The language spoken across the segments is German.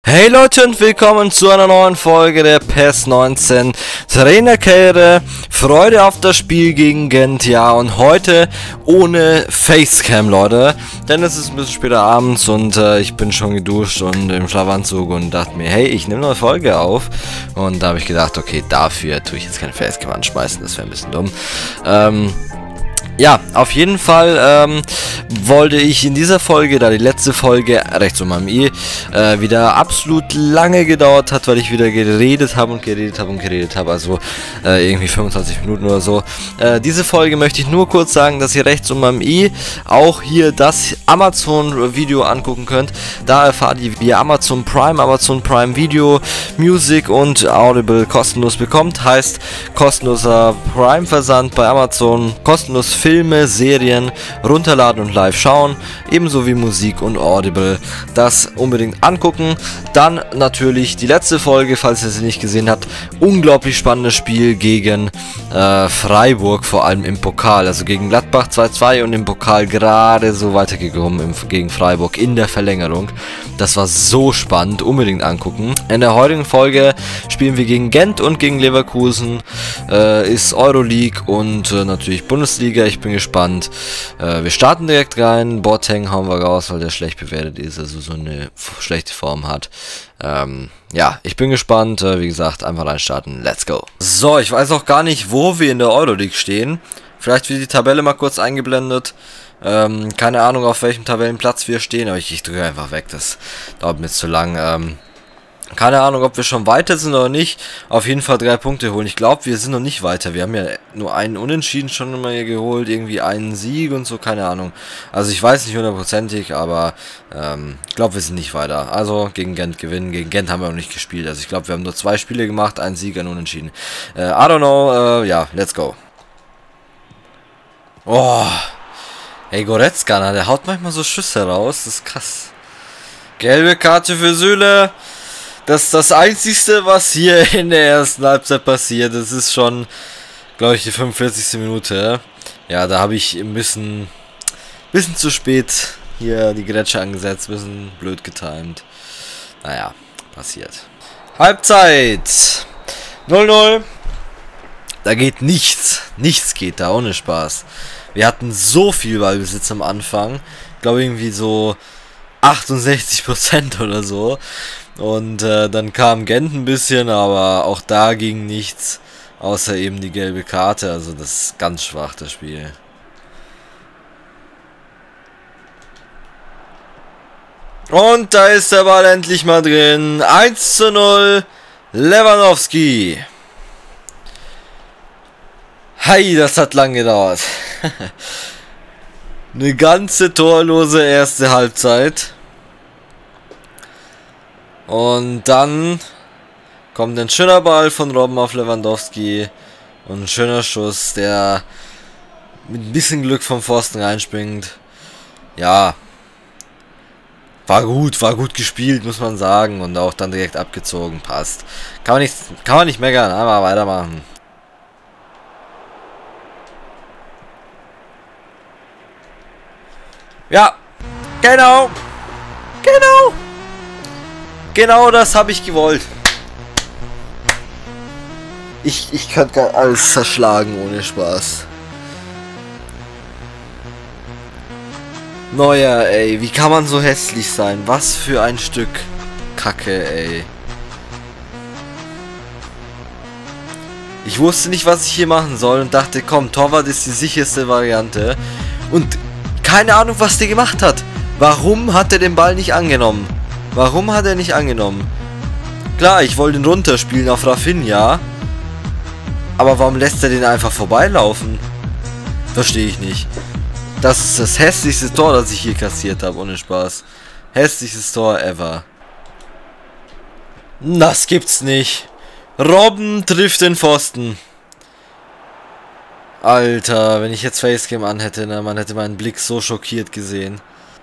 Hey Leute und willkommen zu einer neuen Folge der PES 19 Trainerkarriere. Freude auf das Spiel gegen Gent, ja, und heute ohne Facecam, Leute, denn es ist ein bisschen später abends und ich bin schon geduscht und im Schlafanzug und dachte mir, hey, ich nehme eine Folge auf, und da habe ich gedacht, okay, dafür tue ich jetzt keine Facecam anschmeißen, das wäre ein bisschen dumm. Ja, auf jeden Fall wollte ich in dieser Folge, da die letzte Folge rechts um meinem i wieder absolut lange gedauert hat, weil ich wieder geredet habe, also irgendwie 25 Minuten oder so. Diese Folge möchte ich nur kurz sagen, dass ihr rechts um meinem i auch hier das Amazon-Video angucken könnt. Da erfahrt ihr, wie ihr Amazon Prime Video, Music und Audible kostenlos bekommt. Heißt, kostenloser Prime-Versand bei Amazon, kostenlos Filme, Serien runterladen und live schauen, ebenso wie Musik und Audible. Das unbedingt angucken. Dann natürlich die letzte Folge, falls ihr sie nicht gesehen habt. Unglaublich spannendes Spiel gegen Freiburg, vor allem im Pokal. Also gegen Gladbach 2-2 und im Pokal gerade so weitergekommen gegen Freiburg in der Verlängerung. Das war so spannend, unbedingt angucken. In der heutigen Folge spielen wir gegen Gent und gegen Leverkusen. Ist Euroleague und natürlich Bundesliga. Ich bin gespannt. Wir starten direkt rein. Boateng hauen wir raus, weil der schlecht bewertet ist, also so eine schlechte Form hat. Ja, ich bin gespannt. Wie gesagt, einfach reinstarten. Let's go. So, ich weiß auch gar nicht, wo wir in der Euroleague stehen. Vielleicht wird die Tabelle mal kurz eingeblendet. Keine Ahnung, auf welchem Tabellenplatz wir stehen, aber ich drücke einfach weg. Das dauert mir jetzt zu lang. Keine Ahnung, ob wir schon weiter sind oder nicht. Auf jeden Fall 3 Punkte holen. Ich glaube, wir sind noch nicht weiter. Wir haben ja nur einen Unentschieden schon mal geholt. Irgendwie einen Sieg und so, keine Ahnung. Also ich weiß nicht hundertprozentig, aber ich glaube, wir sind nicht weiter. Also gegen Gent gewinnen. Gegen Gent haben wir noch nicht gespielt. Also ich glaube, wir haben nur 2 Spiele gemacht. Ein Sieg, ein Unentschieden. I don't know. Ja, let's go. Oh. Ey, Goretzka, der haut manchmal so Schüsse raus. Das ist krass. Gelbe Karte für Süle. Das ist das Einzigste, was hier in der ersten Halbzeit passiert. Das ist schon, glaube ich, die 45. Minute. Ja, da habe ich ein bisschen zu spät hier die Grätsche angesetzt. Ein bisschen blöd getimt. Naja, passiert. Halbzeit. 0-0. Da geht nichts. Nichts geht da, ohne Spaß. Wir hatten so viel Ballbesitz am Anfang. Ich glaube irgendwie so 68% oder so. Und dann kam Gent ein bisschen, aber auch da ging nichts, außer eben die gelbe Karte. Also das ist ganz schwach, das Spiel. Und da ist der Ball endlich mal drin. 1:0, Lewandowski. Hei, das hat lang gedauert. Eine ganze torlose erste Halbzeit. Und dann kommt ein schöner Ball von Robben auf Lewandowski. Und ein schöner Schuss, der mit ein bisschen Glück vom Pfosten reinspringt. Ja. War gut gespielt, muss man sagen. Und auch dann direkt abgezogen, passt. Kann man nicht meckern, aber weitermachen. Ja, genau. Genau das habe ich gewollt. Ich könnte alles zerschlagen ohne Spaß. Neuer, ey. Wie kann man so hässlich sein? Was für ein Stück Kacke, ey. Ich wusste nicht, was ich hier machen soll und dachte, komm, Torwart ist die sicherste Variante. Und keine Ahnung, was der gemacht hat. Warum hat er den Ball nicht angenommen? Warum hat er nicht angenommen? Klar, ich wollte ihn runterspielen auf Rafinha. Aber warum lässt er den einfach vorbeilaufen? Verstehe ich nicht. Das ist das hässlichste Tor, das ich hier kassiert habe, ohne Spaß. Hässlichstes Tor ever. Das gibt's nicht. Robben trifft den Pfosten. Alter, wenn ich jetzt Facecam anhätte, ne, man hätte meinen Blick so schockiert gesehen.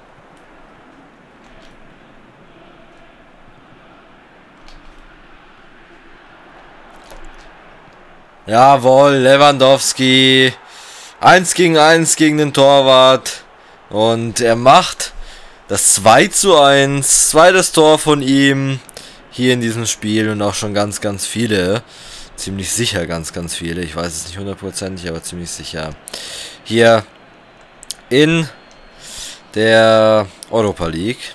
Jawohl, Lewandowski. 1 gegen 1 gegen den Torwart. Und er macht das 2:1. Zweites Tor von ihm. hier in diesem Spiel und auch schon ganz, ganz viele. Ziemlich sicher ganz, ganz viele. Ich weiß es nicht hundertprozentig, aber ziemlich sicher. Hier in der Europa League.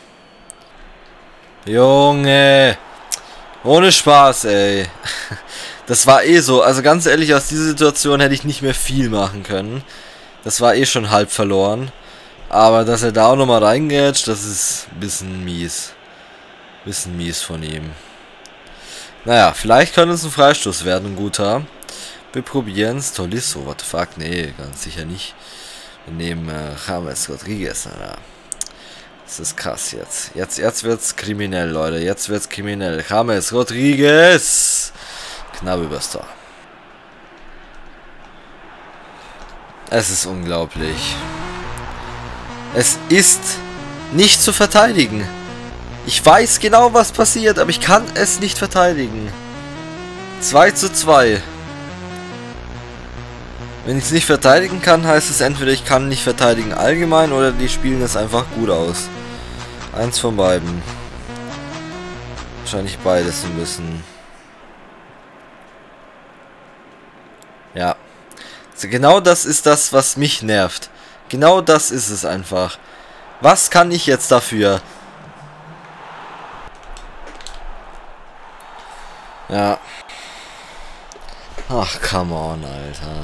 Junge! Ohne Spaß, ey. Das war eh so. Also ganz ehrlich, aus dieser Situation hätte ich nicht mehr viel machen können. Das war eh schon halb verloren. Aber dass er da auch nochmal reingeht, das ist ein bisschen mies. Bisschen mies von ihm. Naja, vielleicht könnte es ein Freistoß werden, ein guter. Wir probieren es. Tolisso, what the fuck? Nee, ganz sicher nicht. Wir nehmen James Rodriguez, Alter. Das ist krass jetzt. Jetzt wird's kriminell, Leute. Jetzt wird's kriminell. James Rodriguez. Knapp übers Tor. Es ist unglaublich. Es ist nicht zu verteidigen. Ich weiß genau, was passiert, aber ich kann es nicht verteidigen. 2:2. Wenn ich es nicht verteidigen kann, heißt es entweder ich kann nicht verteidigen allgemein oder die spielen es einfach gut aus. Eins von beiden. Wahrscheinlich beides ein bisschen. Ja. Also genau das ist das, was mich nervt. Genau das ist es einfach. Was kann ich jetzt dafür? Ja. Ach, come on, Alter.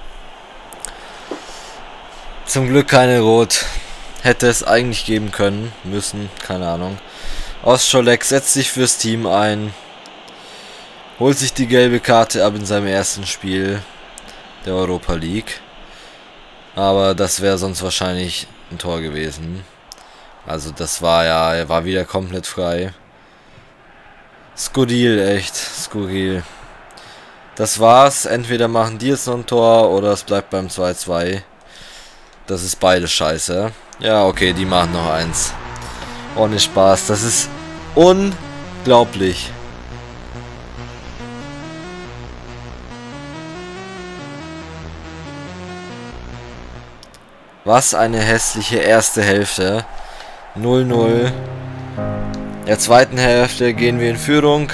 Zum Glück keine Rot. Hätte es eigentlich geben können. Müssen. Keine Ahnung. Ostscholek setzt sich fürs Team ein. Holt sich die gelbe Karte ab in seinem ersten Spiel der Europa League. Aber das wäre sonst wahrscheinlich ein Tor gewesen. Also das war ja... Er war wieder komplett frei. Skurril, echt. Skurril. Das war's. Entweder machen die jetzt noch ein Tor oder es bleibt beim 2:2. Das ist beides scheiße. Ja, okay, die machen noch eins. Ohne Spaß. Das ist unglaublich. Was eine hässliche erste Hälfte. 0:0. In der zweiten Hälfte gehen wir in Führung.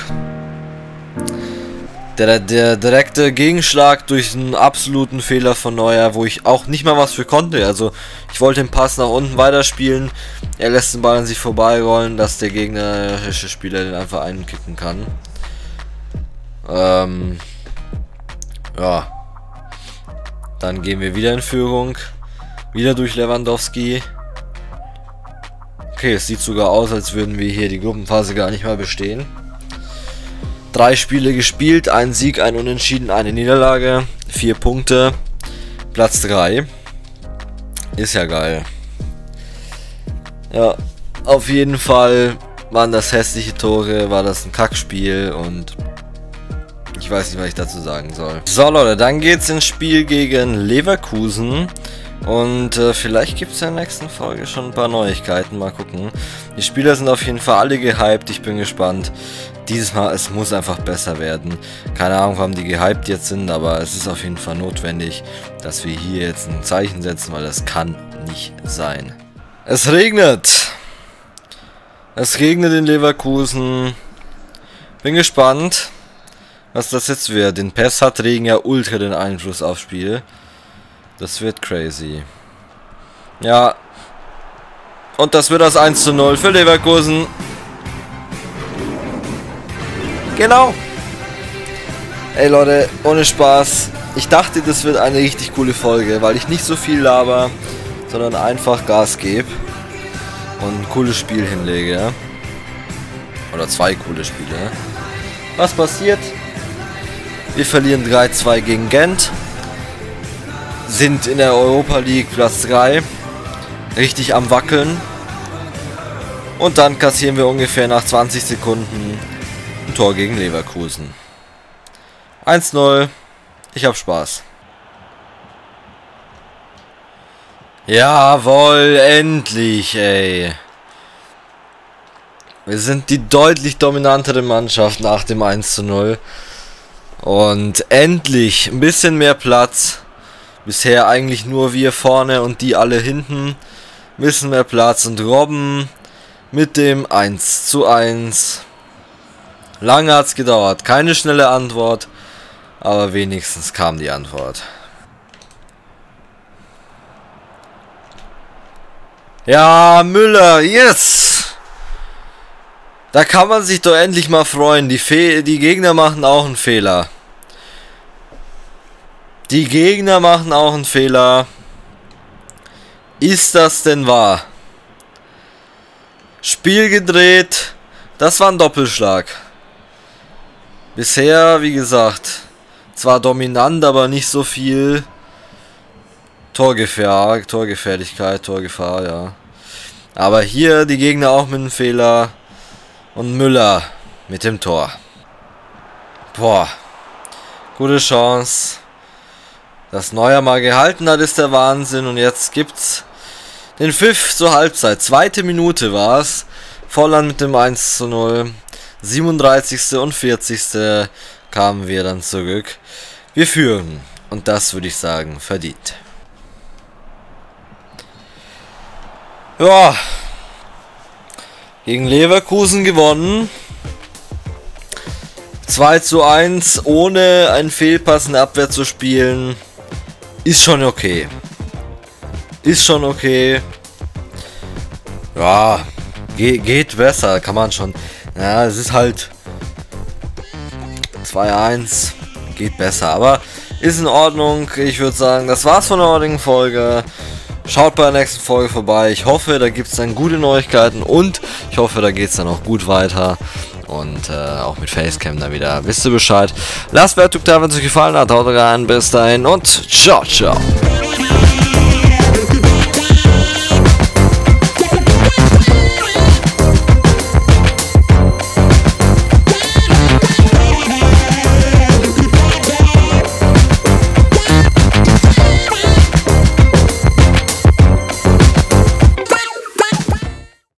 Der direkte Gegenschlag durch einen absoluten Fehler von Neuer, wo ich auch nicht mal was für konnte. Also ich wollte den Pass nach unten weiterspielen. Er lässt den Ball an sich vorbeirollen, dass der gegnerische Spieler den einfach einkicken kann. Ja. Dann gehen wir wieder in Führung. Wieder durch Lewandowski. Okay, es sieht sogar aus, als würden wir hier die Gruppenphase gar nicht mal bestehen. 3 Spiele gespielt, ein Sieg, ein Unentschieden, eine Niederlage, 4 Punkte, Platz 3. Ist ja geil. Ja, auf jeden Fall waren das hässliche Tore, war das ein Kackspiel und ich weiß nicht, was ich dazu sagen soll. So Leute, dann geht's ins Spiel gegen Leverkusen. Und vielleicht gibt es in der nächsten Folge schon ein paar Neuigkeiten. Mal gucken. Die Spieler sind auf jeden Fall alle gehypt. Ich bin gespannt. Dieses Mal, es muss einfach besser werden. Keine Ahnung, warum die gehypt jetzt sind, aber es ist auf jeden Fall notwendig, dass wir hier jetzt ein Zeichen setzen, weil das kann nicht sein. Es regnet. Es regnet in Leverkusen. Bin gespannt, was das jetzt wird. Den PES hat Regen ja ultra den Einfluss aufs Spiel. Das wird crazy. Ja. Und das wird das 1:0 für Leverkusen. Genau. Ey Leute, ohne Spaß. Ich dachte, das wird eine richtig coole Folge, weil ich nicht so viel laber, sondern einfach Gas gebe. Und ein cooles Spiel hinlege. Oder 2 coole Spiele. Was passiert? Wir verlieren 3:2 gegen Gent. Sind in der Europa League Platz 3. Richtig am Wackeln. Und dann kassieren wir ungefähr nach 20 Sekunden ein Tor gegen Leverkusen. 1:0. Ich hab Spaß. Jawohl, endlich, ey. Wir sind die deutlich dominantere Mannschaft nach dem 1:0. Und endlich ein bisschen mehr Platz. Bisher eigentlich nur wir vorne und die alle hinten. Ein bisschen mehr Platz und Robben mit dem 1:1. Lange hat's gedauert, keine schnelle Antwort, aber wenigstens kam die Antwort. Ja, Müller, yes! Da kann man sich doch endlich mal freuen. Die Gegner machen auch einen Fehler. Die Gegner machen auch einen Fehler. Ist das denn wahr? Spiel gedreht. Das war ein Doppelschlag. Bisher, wie gesagt, zwar dominant, aber nicht so viel Torgefährlichkeit, Torgefahr, ja. Aber hier die Gegner auch mit einem Fehler. Und Müller mit dem Tor. Boah. Gute Chance. Dass Neuer mal gehalten hat, ist der Wahnsinn. Und jetzt gibt's den Pfiff zur Halbzeit. 2. Minute war es. Volland mit dem 1:0. 37. und 40. kamen wir dann zurück. Wir führen. Und das würde ich sagen, verdient. Ja. Gegen Leverkusen gewonnen. 2:1, ohne einen Fehlpass in der Abwehr zu spielen. Ist schon okay. Ist schon okay. Ja, geht besser, kann man schon. Ja, es ist halt 2:1. Geht besser, aber ist in Ordnung. Ich würde sagen, das war's von der heutigen Folge. Schaut bei der nächsten Folge vorbei. Ich hoffe, da gibt es dann gute Neuigkeiten und ich hoffe, da geht es dann auch gut weiter. Und auch mit Facecam dann wieder. Wisst ihr Bescheid? Lasst Wertung da, wenn es euch gefallen hat. Haut rein, bis dahin und ciao, ciao.